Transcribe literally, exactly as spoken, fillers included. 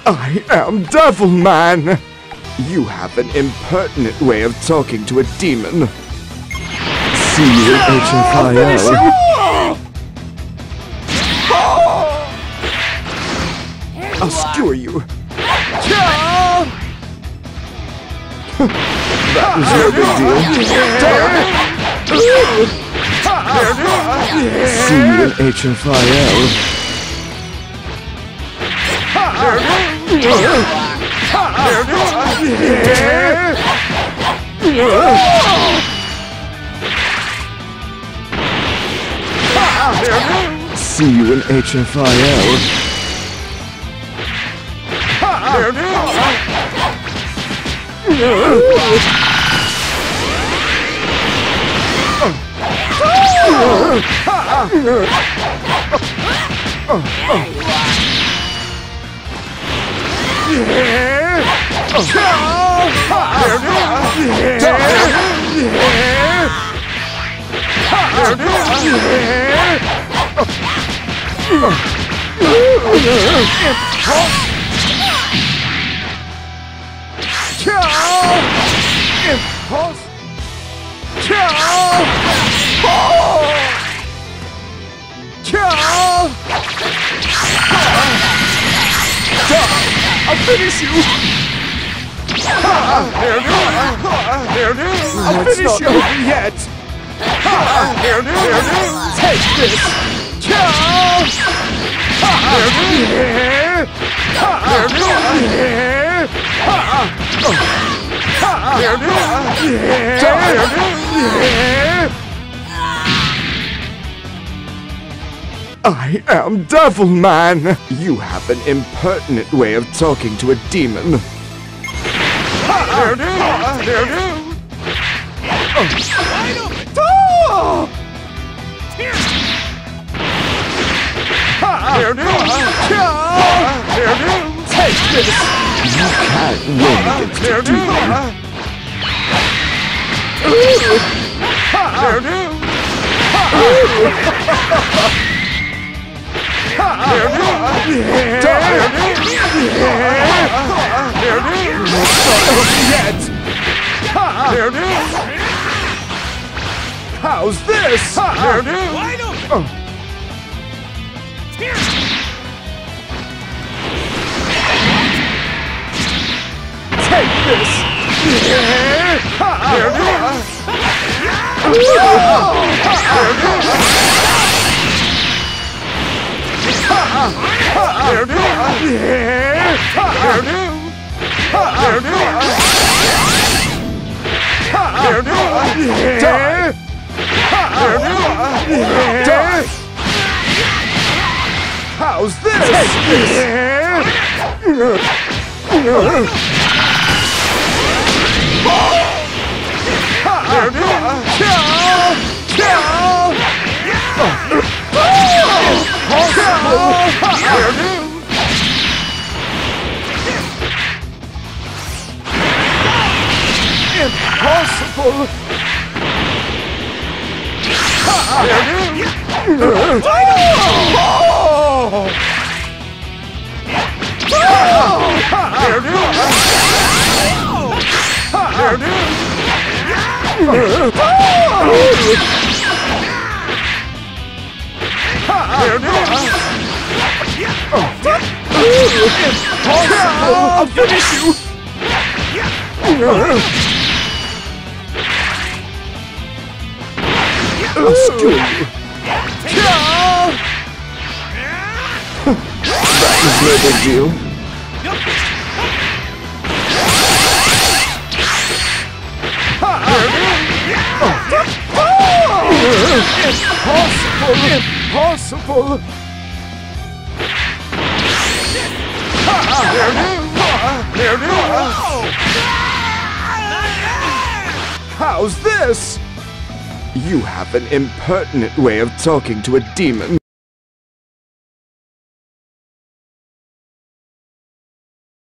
I am Devil Man! You have an impertinent way of talking to a demon. See you in H F I L. I'll skewer you. That was no big deal. See you in H F I L. See you in H F I L. I'll finish you! I'll finish you! Over yet! Take this! I am Devil Man! You have an impertinent way of talking to a demon. Take this! You can't win against a demon. How's this? Take this! How's this? Take this! Impossible! I'll finish you! I'll skewer you! That was no big deal. Impossible! Impossible! How's this? You have an impertinent way of talking to a demon.